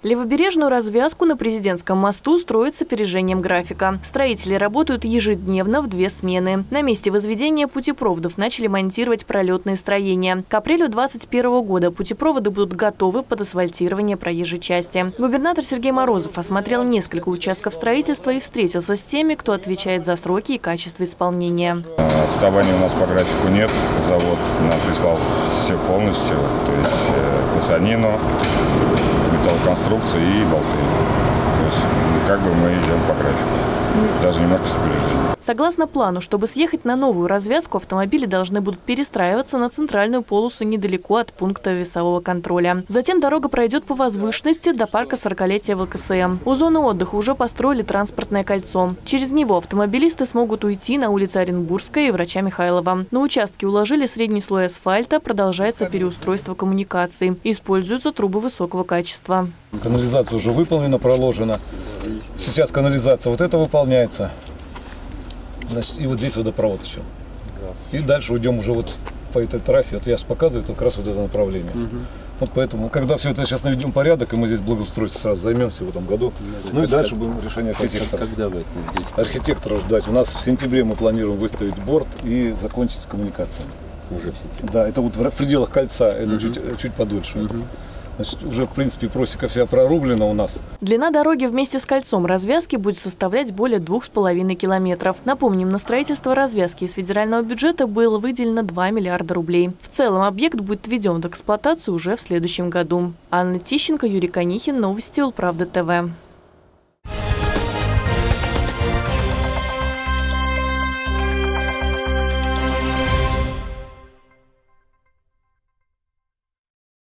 Левобережную развязку на Президентском мосту строят с опережением графика. Строители работают ежедневно в 2 смены. На месте возведения путепроводов начали монтировать пролетные строения. К апрелю 2021 года путепроводы будут готовы под асфальтирование проезжей части. Губернатор Сергей Морозов осмотрел несколько участков строительства и встретился с теми, кто отвечает за сроки и качество исполнения. Отставания у нас по графику нет. Завод нам прислал все полностью, то есть фасонину, металлоконструкции и болты. То есть как бы мы идем по графику, даже немножко с опережением. Согласно плану, чтобы съехать на новую развязку, автомобили должны будут перестраиваться на центральную полосу недалеко от пункта весового контроля. Затем дорога пройдет по возвышенности до парка 40-летия ВКСМ. У зоны отдыха уже построили транспортное кольцо. Через него автомобилисты смогут уйти на улицу Оренбургская и Врача Михайлова. На участке уложили средний слой асфальта, продолжается переустройство коммуникаций. Используются трубы высокого качества. Канализация уже выполнена, проложена. Сейчас канализация вот это выполняется. Значит, и вот здесь водопровод еще. И дальше уйдем уже вот по этой трассе. Вот я же показываю как раз вот это направление. Вот поэтому, когда все это сейчас наведем порядок, и мы здесь благоустройством сразу займемся в этом году, ну и дальше будем решение архитектора. Когда вы здесь? Архитектора ждать. У нас в сентябре мы планируем выставить борт и закончить с коммуникациями. Уже в сентябре? Да, это вот в пределах кольца, это чуть подольше. Значит, уже, в принципе, просека вся прорублена у нас. Длина дороги вместе с кольцом развязки будет составлять более 2,5 километров. Напомним, на строительство развязки из федерального бюджета было выделено 2 миллиарда рублей. В целом объект будет введен в эксплуатацию уже в следующем году. Анна Тищенко, Юрий Конихин. Новости Улправда ТВ.